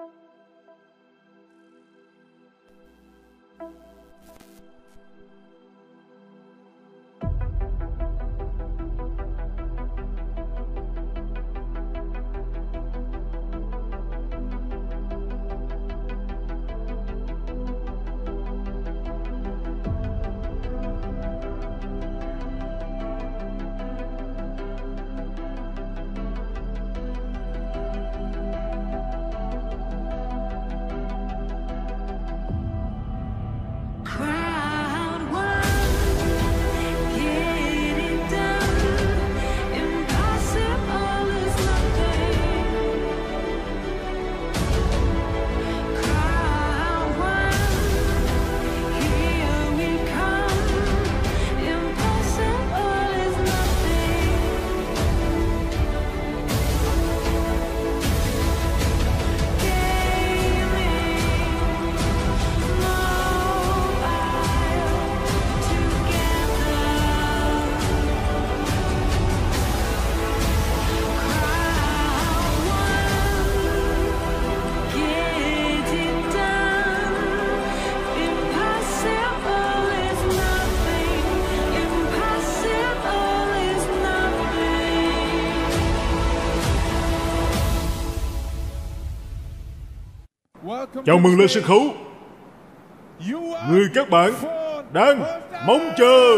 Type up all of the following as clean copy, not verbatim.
Chào mừng lên sân khấu người các bạn đang mong chờ.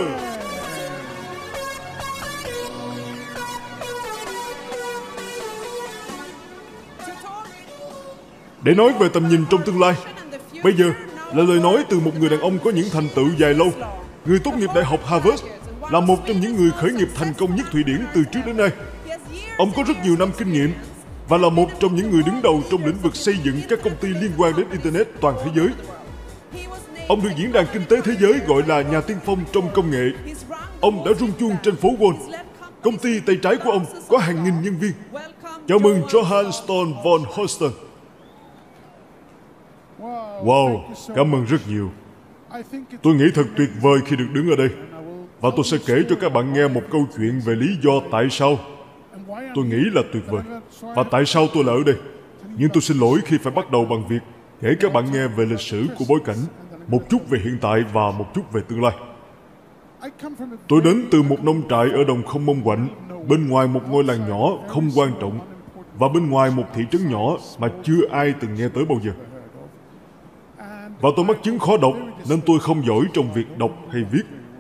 Để nói về tầm nhìn trong tương lai, bây giờ là lời nói từ một người đàn ông có những thành tựu dài lâu. Người tốt nghiệp Đại học Harvard, là một trong những người khởi nghiệp thành công nhất Thụy Điển từ trước đến nay. Ông có rất nhiều năm kinh nghiệm và là một trong những người đứng đầu trong lĩnh vực xây dựng các công ty liên quan đến Internet toàn thế giới. Ông được diễn đàn kinh tế thế giới gọi là nhà tiên phong trong công nghệ. Ông đã rung chuông trên phố Wall. Công ty tay trái của ông có hàng nghìn nhân viên. Chào mừng Johann Stone von Holsten. Wow, cảm ơn rất nhiều. Tôi nghĩ thật tuyệt vời khi được đứng ở đây. Và tôi sẽ kể cho các bạn nghe một câu chuyện về lý do tại sao tôi nghĩ là tuyệt vời và tại sao tôi là ở đây. Nhưng tôi xin lỗi khi phải bắt đầu bằng việc kể các bạn nghe về lịch sử của bối cảnh, một chút về hiện tại và một chút về tương lai. Tôi đến từ một nông trại ở đồng không mông quạnh, bên ngoài một ngôi làng nhỏ không quan trọng và bên ngoài một thị trấn nhỏ mà chưa ai từng nghe tới bao giờ. Và tôi mắc chứng khó đọc nên tôi không giỏi trong việc đọc hay viết.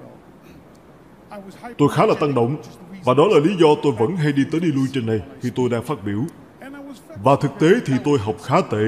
Tôi khá là tăng động và đó là lý do tôi vẫn hay đi tới đi lui trên này khi tôi đang phát biểu. Và thực tế thì tôi học khá tệ.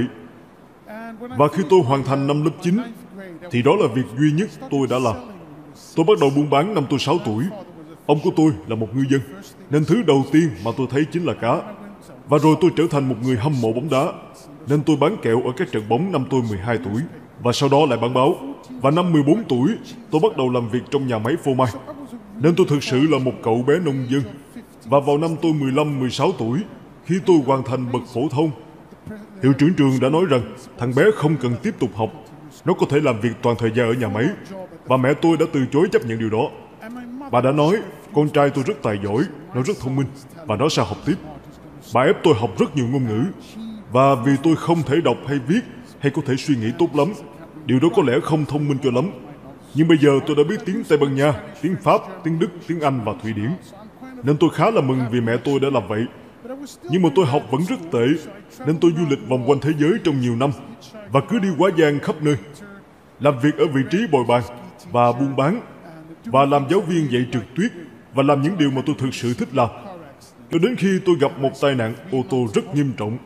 Và khi tôi hoàn thành năm lớp 9 thì đó là việc duy nhất tôi đã làm. Tôi bắt đầu buôn bán năm tôi 6 tuổi. Ông của tôi là một ngư dân nên thứ đầu tiên mà tôi thấy chính là cá. Và rồi tôi trở thành một người hâm mộ bóng đá nên tôi bán kẹo ở các trận bóng năm tôi 12 tuổi. Và sau đó lại bán báo. Và năm 14 tuổi tôi bắt đầu làm việc trong nhà máy phô mai. Nên tôi thực sự là một cậu bé nông dân. Và vào năm tôi 15-16 tuổi, khi tôi hoàn thành bậc phổ thông, hiệu trưởng trường đã nói rằng thằng bé không cần tiếp tục học. Nó có thể làm việc toàn thời gian ở nhà máy. Và mẹ tôi đã từ chối chấp nhận điều đó. Bà đã nói con trai tôi rất tài giỏi, nó rất thông minh và nó sẽ học tiếp. Bà ép tôi học rất nhiều ngôn ngữ. Và vì tôi không thể đọc hay viết hay có thể suy nghĩ tốt lắm, điều đó có lẽ không thông minh cho lắm. Nhưng bây giờ tôi đã biết tiếng Tây Ban Nha, tiếng Pháp, tiếng Đức, tiếng Anh và Thụy Điển. Nên tôi khá là mừng vì mẹ tôi đã làm vậy. Nhưng mà tôi học vẫn rất tệ, nên tôi du lịch vòng quanh thế giới trong nhiều năm và cứ đi quá giang khắp nơi, làm việc ở vị trí bồi bàn và buôn bán và làm giáo viên dạy trượt tuyết và làm những điều mà tôi thực sự thích làm. Cho đến khi tôi gặp một tai nạn ô tô rất nghiêm trọng.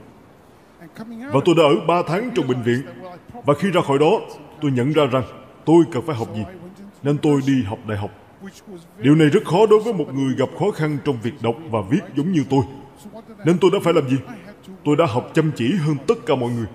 Và tôi đã ở 3 tháng trong bệnh viện. Và khi ra khỏi đó, tôi nhận ra rằng tôi cần phải học gì. Nên tôi đi học đại học. Điều này rất khó đối với một người gặp khó khăn trong việc đọc và viết giống như tôi. Nên tôi đã phải làm gì? Tôi đã học chăm chỉ hơn tất cả mọi người.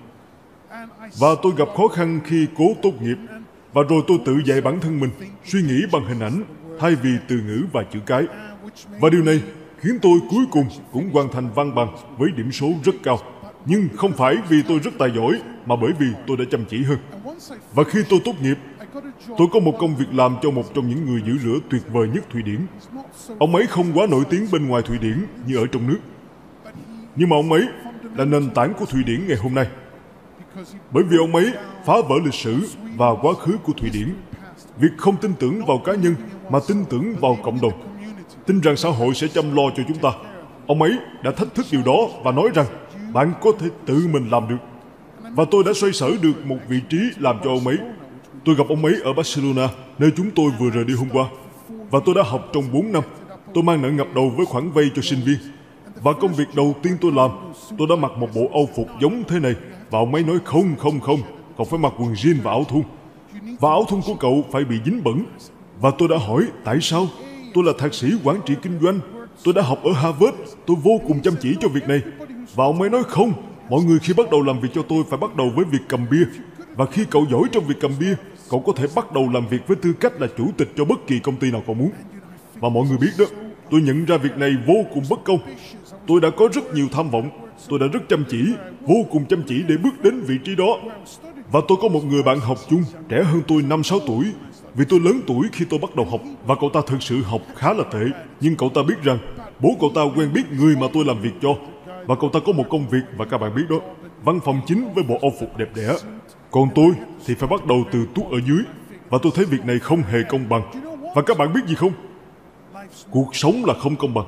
Và tôi gặp khó khăn khi cố tốt nghiệp. Và rồi tôi tự dạy bản thân mình suy nghĩ bằng hình ảnh thay vì từ ngữ và chữ cái. Và điều này khiến tôi cuối cùng cũng hoàn thành văn bằng với điểm số rất cao. Nhưng không phải vì tôi rất tài giỏi, mà bởi vì tôi đã chăm chỉ hơn. Và khi tôi tốt nghiệp, tôi có một công việc làm cho một trong những người giữ lửa tuyệt vời nhất Thụy Điển. Ông ấy không quá nổi tiếng bên ngoài Thụy Điển như ở trong nước. Nhưng mà ông ấy là nền tảng của Thụy Điển ngày hôm nay. Bởi vì ông ấy phá vỡ lịch sử và quá khứ của Thụy Điển. Việc không tin tưởng vào cá nhân mà tin tưởng vào cộng đồng, tin rằng xã hội sẽ chăm lo cho chúng ta. Ông ấy đã thách thức điều đó và nói rằng bạn có thể tự mình làm được. Và tôi đã xoay sở được một vị trí làm cho ông ấy. Tôi gặp ông ấy ở Barcelona, nơi chúng tôi vừa rời đi hôm qua. Và tôi đã học trong 4 năm. Tôi mang nợ ngập đầu với khoản vay cho sinh viên. Và công việc đầu tiên tôi làm, tôi đã mặc một bộ âu phục giống thế này. Và ông ấy nói không, còn phải mặc quần jean và áo thun. Và áo thun của cậu phải bị dính bẩn. Và tôi đã hỏi tại sao? Tôi là thạc sĩ quản trị kinh doanh. Tôi đã học ở Harvard. Tôi vô cùng chăm chỉ cho việc này. Và ông ấy nói không. Mọi người khi bắt đầu làm việc cho tôi phải bắt đầu với việc cầm bia. Và khi cậu giỏi trong việc cầm bia, cậu có thể bắt đầu làm việc với tư cách là chủ tịch cho bất kỳ công ty nào cậu muốn. Và mọi người biết đó, tôi nhận ra việc này vô cùng bất công. Tôi đã có rất nhiều tham vọng. Tôi đã rất chăm chỉ, vô cùng chăm chỉ để bước đến vị trí đó. Và tôi có một người bạn học chung, trẻ hơn tôi 5-6 tuổi. Vì tôi lớn tuổi khi tôi bắt đầu học. Và cậu ta thực sự học khá là tệ. Nhưng cậu ta biết rằng bố cậu ta quen biết người mà tôi làm việc cho. Và cậu ta có một công việc và các bạn biết đó, văn phòng chính với bộ âu phục đẹp đẽ. Còn tôi thì phải bắt đầu từ tuốt ở dưới. Và tôi thấy việc này không hề công bằng. Và các bạn biết gì không? Cuộc sống là không công bằng.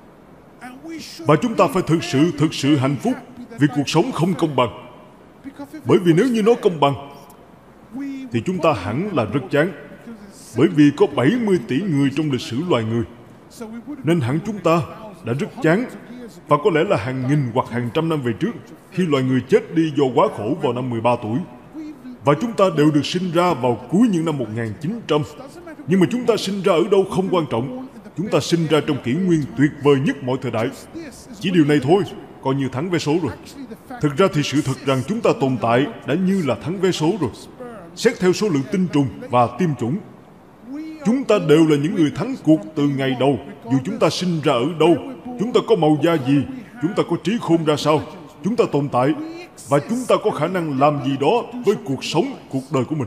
Và chúng ta phải thực sự hạnh phúc vì cuộc sống không công bằng. Bởi vì nếu như nó công bằng thì chúng ta hẳn là rất chán. Bởi vì có 70 tỷ người trong lịch sử loài người, nên hẳn chúng ta đã rất chán. Và có lẽ là hàng nghìn hoặc hàng trăm năm về trước, khi loài người chết đi do quá khổ vào năm 13 tuổi. Và chúng ta đều được sinh ra vào cuối những năm 1900. Nhưng mà chúng ta sinh ra ở đâu không quan trọng. Chúng ta sinh ra trong kỷ nguyên tuyệt vời nhất mọi thời đại. Chỉ điều này thôi, coi như thắng vé số rồi. Thực ra thì sự thật rằng chúng ta tồn tại đã như là thắng vé số rồi. Xét theo số lượng tinh trùng và tiêm chủng, chúng ta đều là những người thắng cuộc từ ngày đầu. Dù chúng ta sinh ra ở đâu, chúng ta có màu da gì, chúng ta có trí khôn ra sao, chúng ta tồn tại và chúng ta có khả năng làm gì đó với cuộc sống, cuộc đời của mình.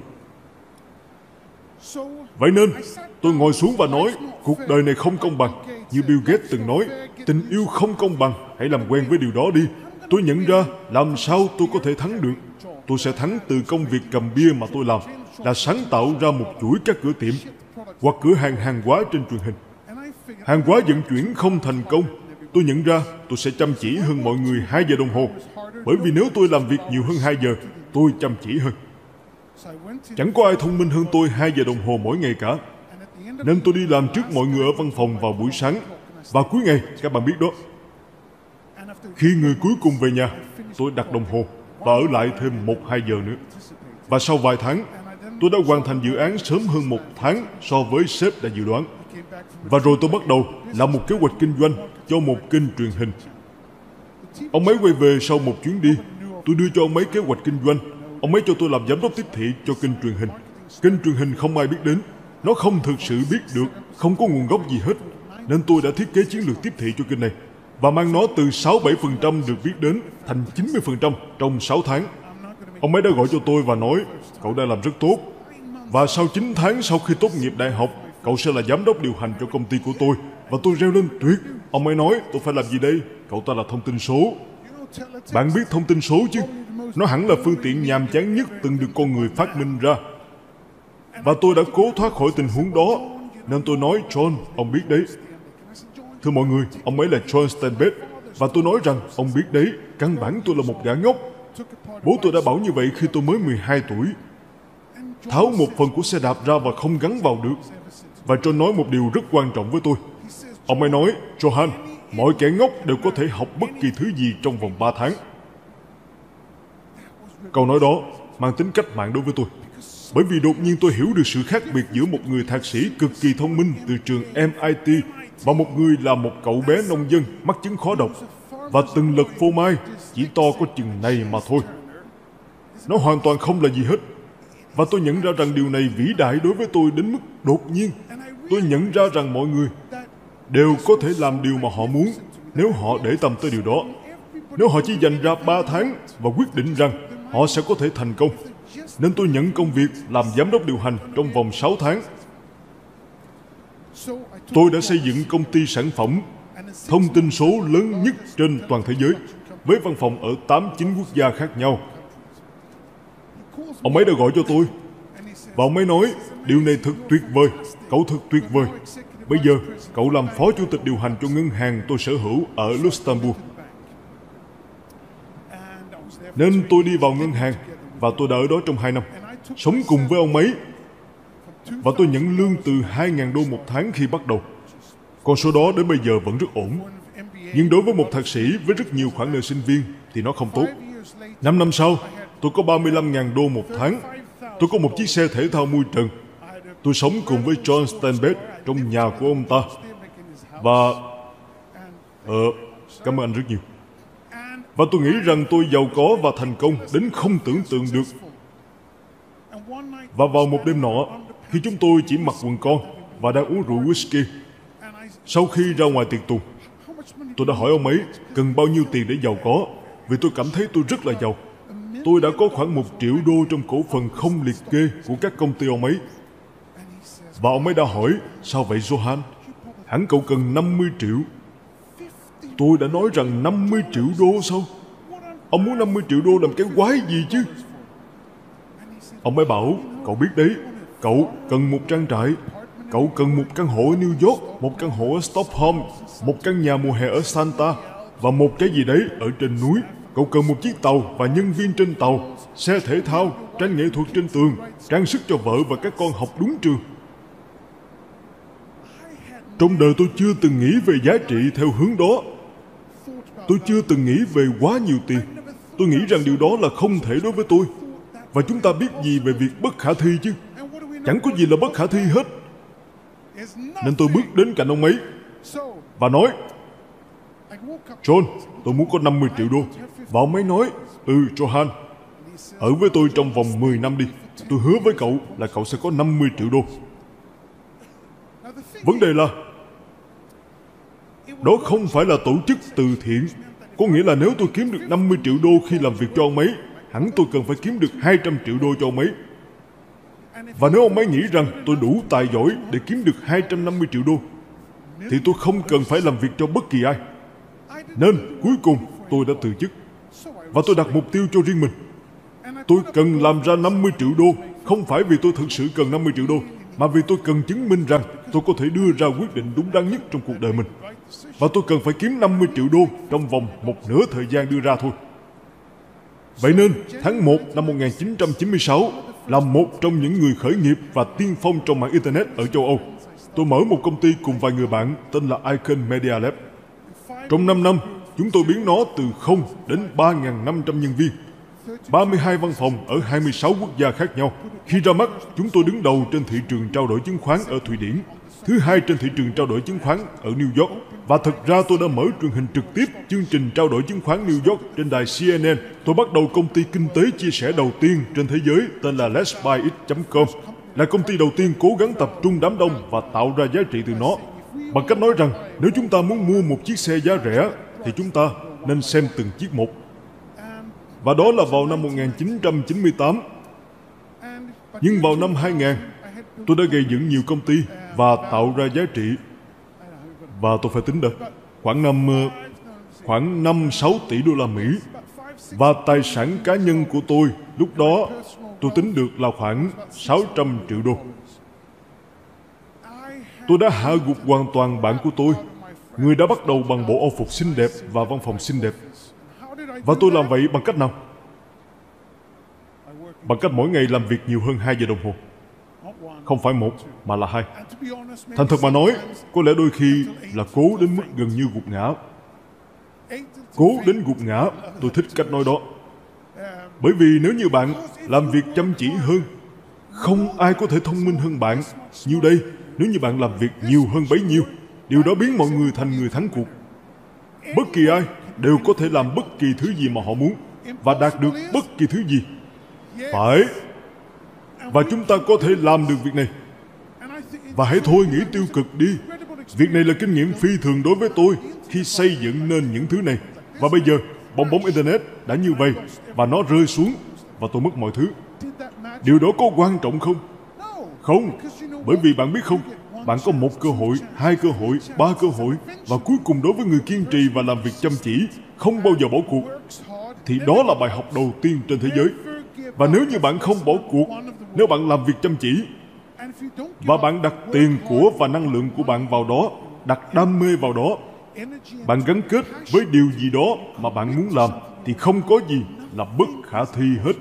Vậy nên tôi ngồi xuống và nói cuộc đời này không công bằng. Như Bill Gates từng nói, tình yêu không công bằng, hãy làm quen với điều đó đi. Tôi nhận ra làm sao tôi có thể thắng được. Tôi sẽ thắng từ công việc cầm bia mà tôi làm, là sáng tạo ra một chuỗi các cửa tiệm hoặc cửa hàng hóa trên truyền hình. Hàng hóa vận chuyển không thành công. Tôi nhận ra tôi sẽ chăm chỉ hơn mọi người 2 giờ đồng hồ. Bởi vì nếu tôi làm việc nhiều hơn 2 giờ, tôi chăm chỉ hơn. Chẳng có ai thông minh hơn tôi 2 giờ đồng hồ mỗi ngày cả. Nên tôi đi làm trước mọi người ở văn phòng vào buổi sáng. Và cuối ngày, các bạn biết đó, khi người cuối cùng về nhà, tôi đặt đồng hồ và ở lại thêm 1-2 giờ nữa. Và sau vài tháng, tôi đã hoàn thành dự án sớm hơn 1 tháng so với sếp đã dự đoán. Và rồi tôi bắt đầu làm một kế hoạch kinh doanh cho một kênh truyền hình. Ông ấy quay về sau một chuyến đi. Tôi đưa cho ông ấy kế hoạch kinh doanh. Ông ấy cho tôi làm giám đốc tiếp thị cho kênh truyền hình. Kênh truyền hình không ai biết đến. Nó không thực sự biết được, không có nguồn gốc gì hết. Nên tôi đã thiết kế chiến lược tiếp thị cho kênh này và mang nó từ 6-7% được biết đến thành 90% trong 6 tháng. Ông ấy đã gọi cho tôi và nói, cậu đã làm rất tốt. Và sau 9 tháng sau khi tốt nghiệp đại học, cậu sẽ là giám đốc điều hành cho công ty của tôi. Và tôi reo lên tuyệt. Ông ấy nói, tôi phải làm gì đây? Cậu ta là thông tin số. Bạn biết thông tin số chứ? Nó hẳn là phương tiện nhàm chán nhất từng được con người phát minh ra. Và tôi đã cố thoát khỏi tình huống đó. Nên tôi nói, John, ông biết đấy. Thưa mọi người, ông ấy là John Steinbeck. Và tôi nói rằng, ông biết đấy, căn bản tôi là một gã ngốc. Bố tôi đã bảo như vậy khi tôi mới 12 tuổi. Tháo một phần của xe đạp ra và không gắn vào được. Và John nói một điều rất quan trọng với tôi. Ông ấy nói, Johan, mọi kẻ ngốc đều có thể học bất kỳ thứ gì trong vòng 3 tháng. Câu nói đó mang tính cách mạng đối với tôi. Bởi vì đột nhiên tôi hiểu được sự khác biệt giữa một người thạc sĩ cực kỳ thông minh từ trường MIT và một người là một cậu bé nông dân mắc chứng khó đọc và từng lật phô mai chỉ to có chừng này mà thôi. Nó hoàn toàn không là gì hết. Và tôi nhận ra rằng điều này vĩ đại đối với tôi đến mức đột nhiên. Tôi nhận ra rằng mọi người đều có thể làm điều mà họ muốn nếu họ để tâm tới điều đó. Nếu họ chỉ dành ra 3 tháng và quyết định rằng họ sẽ có thể thành công. Nên tôi nhận công việc làm giám đốc điều hành trong vòng 6 tháng. Tôi đã xây dựng công ty sản phẩm thông tin số lớn nhất trên toàn thế giới, với văn phòng ở 8-9 quốc gia khác nhau. Ông ấy đã gọi cho tôi. Và ông ấy nói, điều này thật tuyệt vời, cậu thật tuyệt vời. Bây giờ, cậu làm phó chủ tịch điều hành cho ngân hàng tôi sở hữu ở Luxembourg. Nên tôi đi vào ngân hàng, và tôi đã ở đó trong 2 năm, sống cùng với ông ấy. Và tôi nhận lương từ 2.000 đô một tháng khi bắt đầu. Con số đó đến bây giờ vẫn rất ổn. Nhưng đối với một thạc sĩ với rất nhiều khoản nợ sinh viên thì nó không tốt. 5 năm sau, tôi có 35.000 đô một tháng. Tôi có một chiếc xe thể thao mui trần. Tôi sống cùng với John Steinbeck trong nhà của ông ta. Và... cảm ơn anh rất nhiều. Và tôi nghĩ rằng tôi giàu có và thành công đến không tưởng tượng được. Và vào một đêm nọ, khi chúng tôi chỉ mặc quần con và đang uống rượu whisky, sau khi ra ngoài tiệc tùng, tôi đã hỏi ông ấy cần bao nhiêu tiền để giàu có, vì tôi cảm thấy tôi rất là giàu. Tôi đã có khoảng 1 triệu đô trong cổ phần không liệt kê của các công ty ông ấy. Và ông ấy đã hỏi, sao vậy Johan? Hẳn cậu cần 50 triệu. Tôi đã nói rằng 50 triệu đô sao? Ông muốn 50 triệu đô làm cái quái gì chứ? Ông ấy bảo, cậu biết đấy, cậu cần một trang trại, cậu cần một căn hộ ở New York, một căn hộ ở Stockholm, một căn nhà mùa hè ở Santa, và một cái gì đấy ở trên núi. Cậu cần một chiếc tàu và nhân viên trên tàu, xe thể thao, tranh nghệ thuật trên tường, trang sức cho vợ và các con học đúng trường. Trong đời tôi chưa từng nghĩ về giá trị theo hướng đó. Tôi chưa từng nghĩ về quá nhiều tiền. Tôi nghĩ rằng điều đó là không thể đối với tôi. Và chúng ta biết gì về việc bất khả thi chứ? Chẳng có gì là bất khả thi hết. Nên tôi bước đến cạnh ông ấy và nói, John, tôi muốn có 50 triệu đô. Và ông ấy nói, Johan, ở với tôi trong vòng 10 năm đi. Tôi hứa với cậu là cậu sẽ có 50 triệu đô. Vấn đề là, đó không phải là tổ chức từ thiện. Có nghĩa là nếu tôi kiếm được 50 triệu đô khi làm việc cho ông ấy, hẳn tôi cần phải kiếm được 200 triệu đô cho ông ấy. Và nếu ông ấy nghĩ rằng tôi đủ tài giỏi để kiếm được 250 triệu đô, thì tôi không cần phải làm việc cho bất kỳ ai. Nên cuối cùng tôi đã từ chức. Và tôi đặt mục tiêu cho riêng mình. Tôi cần làm ra 50 triệu đô, không phải vì tôi thực sự cần 50 triệu đô, mà vì tôi cần chứng minh rằng tôi có thể đưa ra quyết định đúng đắn nhất trong cuộc đời mình. Và tôi cần phải kiếm 50 triệu đô trong vòng một nửa thời gian đưa ra thôi. Vậy nên, tháng 1 năm 1996, là một trong những người khởi nghiệp và tiên phong trong mạng Internet ở châu Âu, tôi mở một công ty cùng vài người bạn tên là Icon Media Lab. Trong 5 năm, chúng tôi biến nó từ 0 đến 3.500 nhân viên, 32 văn phòng ở 26 quốc gia khác nhau. Khi ra mắt, chúng tôi đứng đầu trên thị trường trao đổi chứng khoán ở Thụy Điển, thứ hai trên thị trường trao đổi chứng khoán ở New York. Và thực ra tôi đã mở truyền hình trực tiếp chương trình trao đổi chứng khoán New York trên đài CNN. Tôi bắt đầu công ty kinh tế chia sẻ đầu tiên trên thế giới tên là letsbuyit.com, là công ty đầu tiên cố gắng tập trung đám đông và tạo ra giá trị từ nó, bằng cách nói rằng nếu chúng ta muốn mua một chiếc xe giá rẻ thì chúng ta nên xem từng chiếc một. Và đó là vào năm 1998. Nhưng vào năm 2000, tôi đã gây dựng nhiều công ty và tạo ra giá trị. Và tôi phải tính được khoảng 5-6 tỷ đô la Mỹ. Và tài sản cá nhân của tôi lúc đó tôi tính được là khoảng 600 triệu đô. Tôi đã hạ gục hoàn toàn bạn của tôi, người đã bắt đầu bằng bộ ô phục xinh đẹp và văn phòng xinh đẹp. Và tôi làm vậy bằng cách nào? Bằng cách mỗi ngày làm việc nhiều hơn 2 giờ đồng hồ. Không phải 1, mà là 2. Thành thật mà nói, có lẽ đôi khi là cố đến mức gần như gục ngã. Cố đến gục ngã, tôi thích cách nói đó. Bởi vì nếu như bạn làm việc chăm chỉ hơn, không ai có thể thông minh hơn bạn. Như đây, nếu như bạn làm việc nhiều hơn bấy nhiêu, điều đó biến mọi người thành người thắng cuộc. Bất kỳ ai đều có thể làm bất kỳ thứ gì mà họ muốn và đạt được bất kỳ thứ gì. Phải. Và chúng ta có thể làm được việc này. Và hãy thôi nghĩ tiêu cực đi. Việc này là kinh nghiệm phi thường đối với tôi khi xây dựng nên những thứ này. Và bây giờ, bong bóng Internet đã như vậy và nó rơi xuống và tôi mất mọi thứ. Điều đó có quan trọng không? Không. Bởi vì bạn biết không, bạn có 1 cơ hội, 2 cơ hội, 3 cơ hội, và cuối cùng đối với người kiên trì và làm việc chăm chỉ, không bao giờ bỏ cuộc, thì đó là bài học đầu tiên trên thế giới. Và nếu như bạn không bỏ cuộc, nếu bạn làm việc chăm chỉ, và bạn đặt tiền của và năng lượng của bạn vào đó, đặt đam mê vào đó, bạn gắn kết với điều gì đó mà bạn muốn làm, thì không có gì là bất khả thi hết.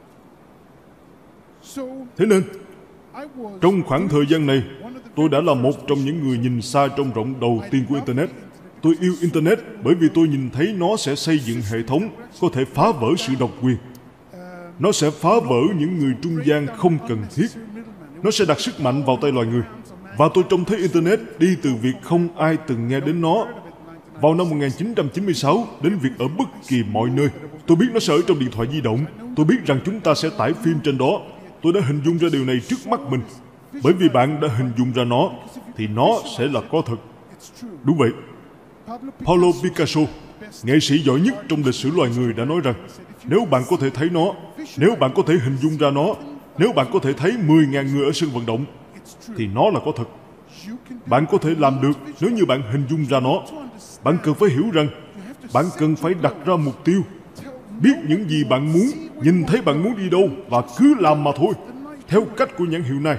Thế nên, trong khoảng thời gian này, tôi đã là một trong những người nhìn xa trông rộng đầu tiên của Internet. Tôi yêu Internet bởi vì tôi nhìn thấy nó sẽ xây dựng hệ thống có thể phá vỡ sự độc quyền. Nó sẽ phá vỡ những người trung gian không cần thiết. Nó sẽ đặt sức mạnh vào tay loài người. Và tôi trông thấy Internet đi từ việc không ai từng nghe đến nó vào năm 1996 đến việc ở bất kỳ mọi nơi. Tôi biết nó sẽ ở trong điện thoại di động. Tôi biết rằng chúng ta sẽ tải phim trên đó. Tôi đã hình dung ra điều này trước mắt mình. Bởi vì bạn đã hình dung ra nó, thì nó sẽ là có thật. Đúng vậy. Pablo Picasso, nghệ sĩ giỏi nhất trong lịch sử loài người, đã nói rằng nếu bạn có thể thấy nó, nếu bạn có thể hình dung ra nó, nếu bạn có thể thấy 10.000 người ở sân vận động, thì nó là có thật. Bạn có thể làm được nếu như bạn hình dung ra nó. Bạn cần phải hiểu rằng bạn cần phải đặt ra mục tiêu, biết những gì bạn muốn, nhìn thấy bạn muốn đi đâu và cứ làm mà thôi, theo cách của nhãn hiệu này.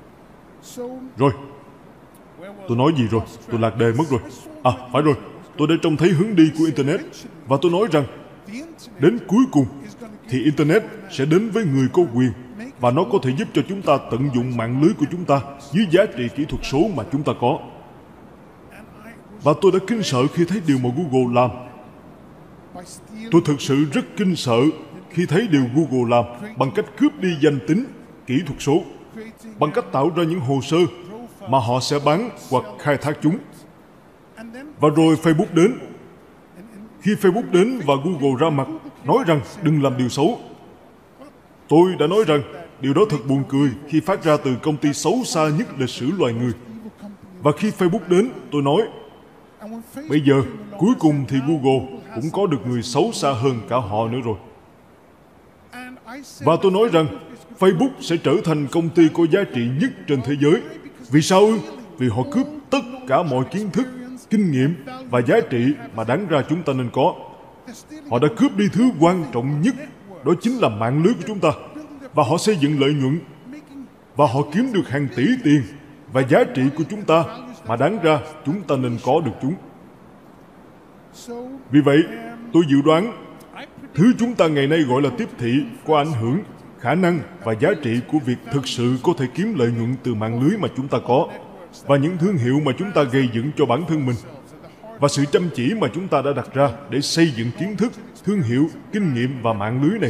Rồi, tôi nói gì rồi? Tôi lạc đề mất rồi. À, phải rồi. Tôi đã trông thấy hướng đi của Internet. Và tôi nói rằng, đến cuối cùng, thì Internet sẽ đến với người có quyền. Và nó có thể giúp cho chúng ta tận dụng mạng lưới của chúng ta dưới giá trị kỹ thuật số mà chúng ta có. Và tôi đã kinh sợ khi thấy điều mà Google làm. Tôi thực sự rất kinh sợ khi thấy điều Google làm bằng cách cướp đi danh tính, kỹ thuật số, bằng cách tạo ra những hồ sơ mà họ sẽ bán hoặc khai thác chúng. Và rồi Facebook đến. Khi Facebook đến và Google ra mặt nói rằng đừng làm điều xấu, tôi đã nói rằng điều đó thật buồn cười khi phát ra từ công ty xấu xa nhất lịch sử loài người. Và khi Facebook đến, tôi nói, bây giờ, cuối cùng thì Google cũng có được người xấu xa hơn cả họ nữa rồi. Và tôi nói rằng Facebook sẽ trở thành công ty có giá trị nhất trên thế giới. Vì sao ư? Vì họ cướp tất cả mọi kiến thức, kinh nghiệm và giá trị mà đáng ra chúng ta nên có. Họ đã cướp đi thứ quan trọng nhất, đó chính là mạng lưới của chúng ta. Và họ xây dựng lợi nhuận. Và họ kiếm được hàng tỷ tiền và giá trị của chúng ta mà đáng ra chúng ta nên có được chúng. Vì vậy, tôi dự đoán thứ chúng ta ngày nay gọi là tiếp thị có ảnh hưởng, khả năng và giá trị của việc thực sự có thể kiếm lợi nhuận từ mạng lưới mà chúng ta có, và những thương hiệu mà chúng ta gây dựng cho bản thân mình, và sự chăm chỉ mà chúng ta đã đặt ra để xây dựng kiến thức, thương hiệu, kinh nghiệm và mạng lưới này.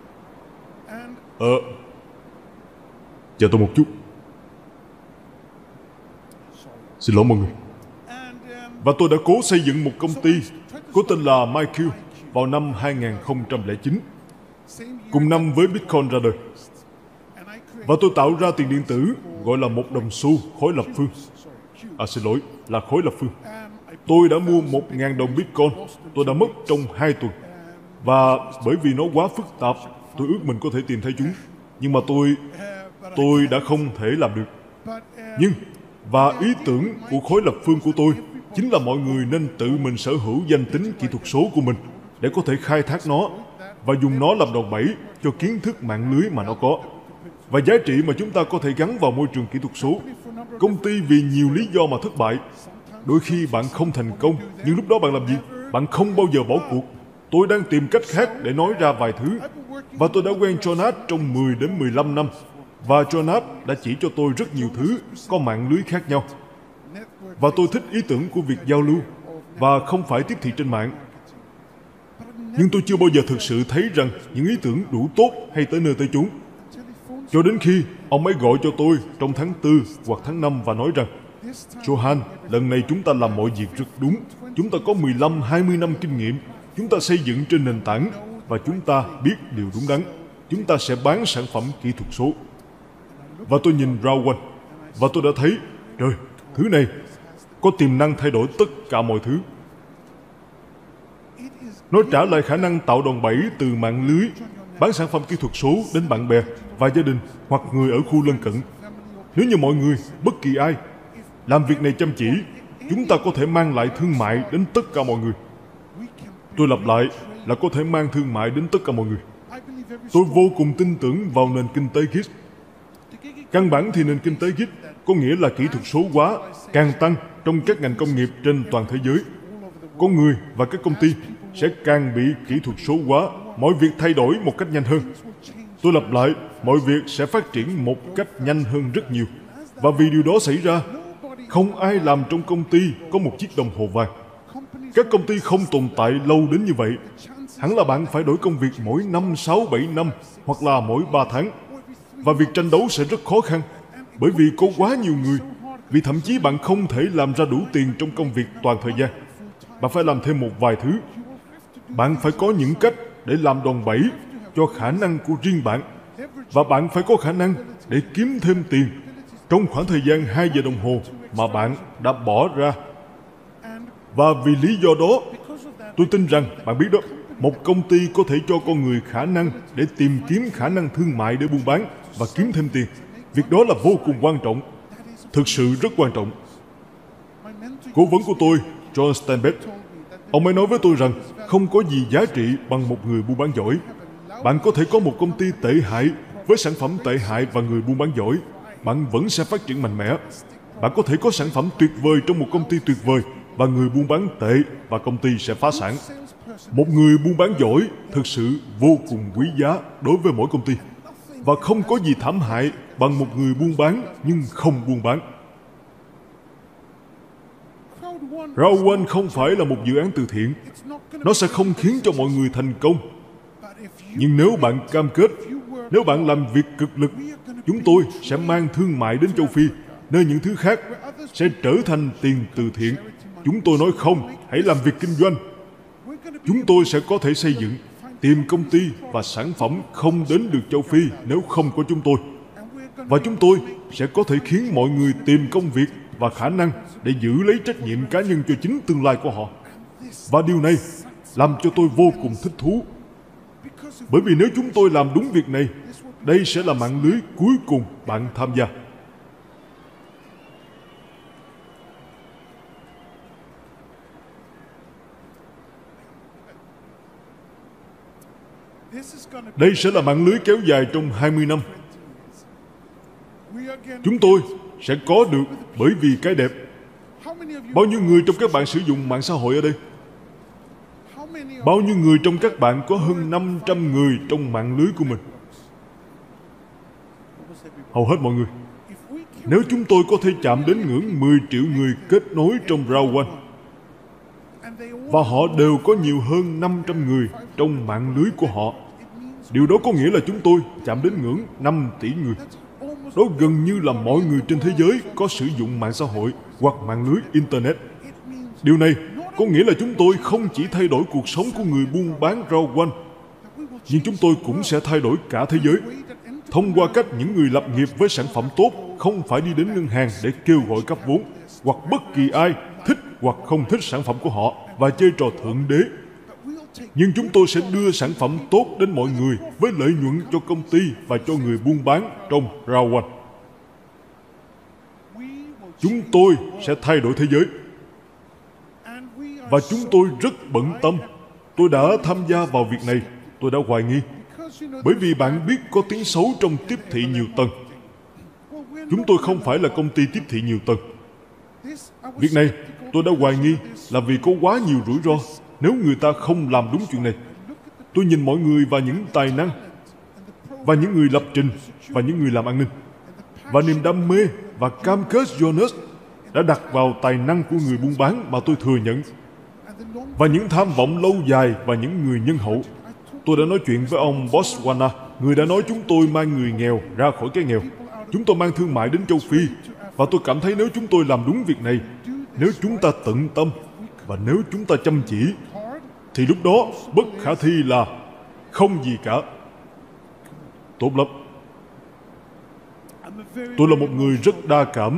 Chờ tôi một chút. Xin lỗi mọi người. Và tôi đã cố xây dựng một công ty có tên là MyQ vào năm 2009, cùng năm với Bitcoin ra đời. Và tôi tạo ra tiền điện tử gọi là một đồng xu khối lập phương. Là khối lập phương. Tôi đã mua 1.000 đồng Bitcoin. Tôi đã mất trong 2 tuần. Và bởi vì nó quá phức tạp, tôi ước mình có thể tìm thấy chúng. Nhưng mà tôi đã không thể làm được. Và ý tưởng của khối lập phương của tôi chính là mọi người nên tự mình sở hữu danh tính kỹ thuật số của mình để có thể khai thác nó và dùng nó làm đòn bẩy cho kiến thức mạng lưới mà nó có, và giá trị mà chúng ta có thể gắn vào môi trường kỹ thuật số. Công ty vì nhiều lý do mà thất bại. Đôi khi bạn không thành công, nhưng lúc đó bạn làm gì? Bạn không bao giờ bỏ cuộc. Tôi đang tìm cách khác để nói ra vài thứ. Và tôi đã quen Jonas trong 10 đến 15 năm. Và Jonas đã chỉ cho tôi rất nhiều thứ có mạng lưới khác nhau. Và tôi thích ý tưởng của việc giao lưu và không phải tiếp thị trên mạng. Nhưng tôi chưa bao giờ thực sự thấy rằng những ý tưởng đủ tốt hay tới nơi tới chốn. Cho đến khi ông ấy gọi cho tôi trong tháng 4 hoặc tháng 5 và nói rằng, Johan, lần này chúng ta làm mọi việc rất đúng. Chúng ta có 15-20 năm kinh nghiệm. Chúng ta xây dựng trên nền tảng và chúng ta biết điều đúng đắn. Chúng ta sẽ bán sản phẩm kỹ thuật số. Và tôi nhìn ra quanh và tôi đã thấy, trời, thứ này có tiềm năng thay đổi tất cả mọi thứ. Nó trả lại khả năng tạo đòn bẩy từ mạng lưới, bán sản phẩm kỹ thuật số đến bạn bè và gia đình hoặc người ở khu lân cận. Nếu như mọi người, bất kỳ ai, làm việc này chăm chỉ, chúng ta có thể mang lại thương mại đến tất cả mọi người. Tôi lặp lại là có thể mang thương mại đến tất cả mọi người. Tôi vô cùng tin tưởng vào nền kinh tế GIG. Căn bản thì nền kinh tế GIG có nghĩa là kỹ thuật số hóa càng tăng trong các ngành công nghiệp trên toàn thế giới. Con người và các công ty sẽ càng bị kỹ thuật số hóa, mọi việc thay đổi một cách nhanh hơn. Tôi lặp lại, mọi việc sẽ phát triển một cách nhanh hơn rất nhiều. Và vì điều đó xảy ra, không ai làm trong công ty có một chiếc đồng hồ vàng. Các công ty không tồn tại lâu đến như vậy. Hẳn là bạn phải đổi công việc mỗi 5, 6, 7 năm hoặc là mỗi 3 tháng. Và việc tranh đấu sẽ rất khó khăn bởi vì có quá nhiều người. Vì thậm chí bạn không thể làm ra đủ tiền trong công việc toàn thời gian. Bạn phải làm thêm một vài thứ. Bạn phải có những cách để làm đòn bẩy cho khả năng của riêng bạn. Và bạn phải có khả năng để kiếm thêm tiền trong khoảng thời gian 2 giờ đồng hồ mà bạn đã bỏ ra. Và vì lý do đó, tôi tin rằng, bạn biết đó, một công ty có thể cho con người khả năng để tìm kiếm khả năng thương mại để buôn bán và kiếm thêm tiền. Việc đó là vô cùng quan trọng. Thực sự rất quan trọng. Cố vấn của tôi, John Steinbeck, ông ấy nói với tôi rằng không có gì giá trị bằng một người buôn bán giỏi. Bạn có thể có một công ty tệ hại với sản phẩm tệ hại và người buôn bán giỏi. Bạn vẫn sẽ phát triển mạnh mẽ. Bạn có thể có sản phẩm tuyệt vời trong một công ty tuyệt vời và người buôn bán tệ và công ty sẽ phá sản. Một người buôn bán giỏi thực sự vô cùng quý giá đối với mỗi công ty. Và không có gì thảm hại bằng một người buôn bán nhưng không buôn bán. Round One không phải là một dự án từ thiện. Nó sẽ không khiến cho mọi người thành công. Nhưng nếu bạn cam kết, nếu bạn làm việc cực lực, chúng tôi sẽ mang thương mại đến châu Phi, nơi những thứ khác sẽ trở thành tiền từ thiện. Chúng tôi nói không, hãy làm việc kinh doanh. Chúng tôi sẽ có thể xây dựng, tìm công ty và sản phẩm không đến được châu Phi nếu không có chúng tôi. Và chúng tôi sẽ có thể khiến mọi người tìm công việc và khả năng để giữ lấy trách nhiệm cá nhân cho chính tương lai của họ. Và điều này làm cho tôi vô cùng thích thú. Bởi vì nếu chúng tôi làm đúng việc này, đây sẽ là mạng lưới cuối cùng bạn tham gia. Đây sẽ là mạng lưới kéo dài trong 20 năm. Chúng tôi sẽ có được bởi vì cái đẹp. Bao nhiêu người trong các bạn sử dụng mạng xã hội ở đây? Bao nhiêu người trong các bạn có hơn 500 người trong mạng lưới của mình? Hầu hết mọi người. Nếu chúng tôi có thể chạm đến ngưỡng 10 triệu người kết nối trong Round One, và họ đều có nhiều hơn 500 người trong mạng lưới của họ, điều đó có nghĩa là chúng tôi chạm đến ngưỡng 5 tỷ người. Đó gần như là mọi người trên thế giới có sử dụng mạng xã hội hoặc mạng lưới Internet. Điều này có nghĩa là chúng tôi không chỉ thay đổi cuộc sống của người buôn bán Round One, nhưng chúng tôi cũng sẽ thay đổi cả thế giới thông qua cách những người lập nghiệp với sản phẩm tốt không phải đi đến ngân hàng để kêu gọi cấp vốn, hoặc bất kỳ ai thích hoặc không thích sản phẩm của họ và chơi trò thượng đế. Nhưng chúng tôi sẽ đưa sản phẩm tốt đến mọi người với lợi nhuận cho công ty và cho người buôn bán trong Round One. Chúng tôi sẽ thay đổi thế giới. Và chúng tôi rất bận tâm. Tôi đã tham gia vào việc này. Tôi đã hoài nghi. Bởi vì bạn biết có tiếng xấu trong tiếp thị nhiều tầng. Chúng tôi không phải là công ty tiếp thị nhiều tầng. Việc này tôi đã hoài nghi là vì có quá nhiều rủi ro nếu người ta không làm đúng chuyện này. Tôi nhìn mọi người và những tài năng, và những người lập trình, và những người làm an ninh, và niềm đam mê và cam kết Jonas đã đặt vào tài năng của người buôn bán mà tôi thừa nhận, và những tham vọng lâu dài và những người nhân hậu. Tôi đã nói chuyện với ông Botswana, người đã nói chúng tôi mang người nghèo ra khỏi cái nghèo. Chúng tôi mang thương mại đến châu Phi. Và tôi cảm thấy nếu chúng tôi làm đúng việc này, nếu chúng ta tận tâm, và nếu chúng ta chăm chỉ, thì lúc đó bất khả thi là không gì cả. Tốt lắm. Tôi là một người rất đa cảm.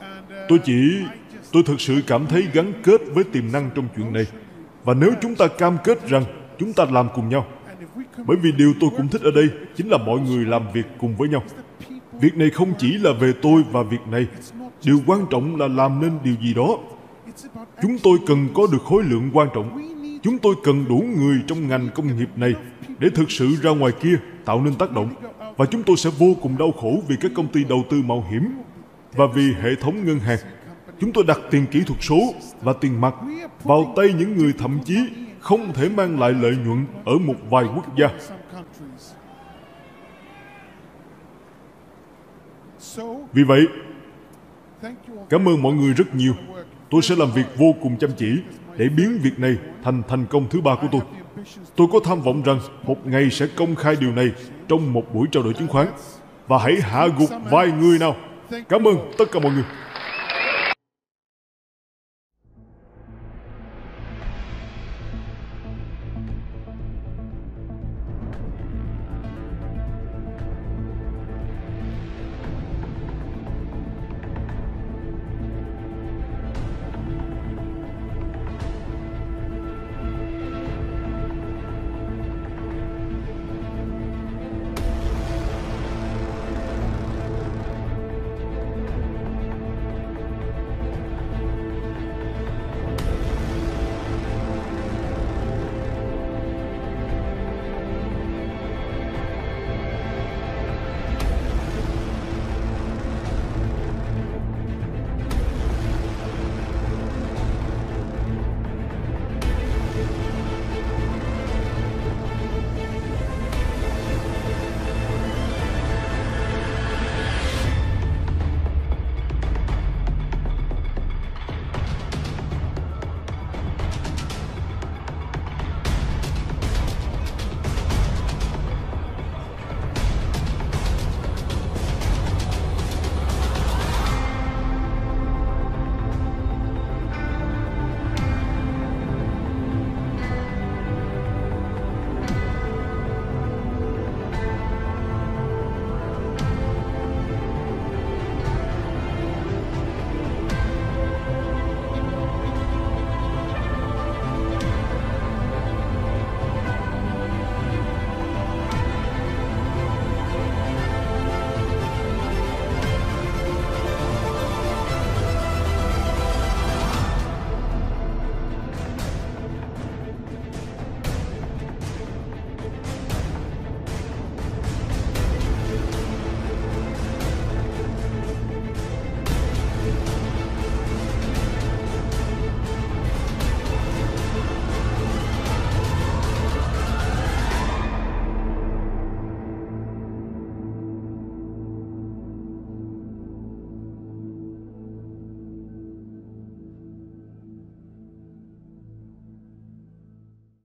Tôi thực sự cảm thấy gắn kết với tiềm năng trong chuyện này. Và nếu chúng ta cam kết rằng chúng ta làm cùng nhau, bởi vì điều tôi cũng thích ở đây chính là mọi người làm việc cùng với nhau. Việc này không chỉ là về tôi và việc này. Điều quan trọng là làm nên điều gì đó. Chúng tôi cần có được khối lượng quan trọng. Chúng tôi cần đủ người trong ngành công nghiệp này để thực sự ra ngoài kia tạo nên tác động. Và chúng tôi sẽ vô cùng đau khổ vì các công ty đầu tư mạo hiểm và vì hệ thống ngân hàng. Chúng tôi đặt tiền kỹ thuật số và tiền mặt vào tay những người thậm chí không thể mang lại lợi nhuận ở một vài quốc gia. Vì vậy, cảm ơn mọi người rất nhiều. Tôi sẽ làm việc vô cùng chăm chỉ để biến việc này thành thành công thứ ba của tôi. Tôi có tham vọng rằng một ngày sẽ công khai điều này trong một buổi trao đổi chứng khoán. Và hãy hạ gục vài người nào. Cảm ơn tất cả mọi người.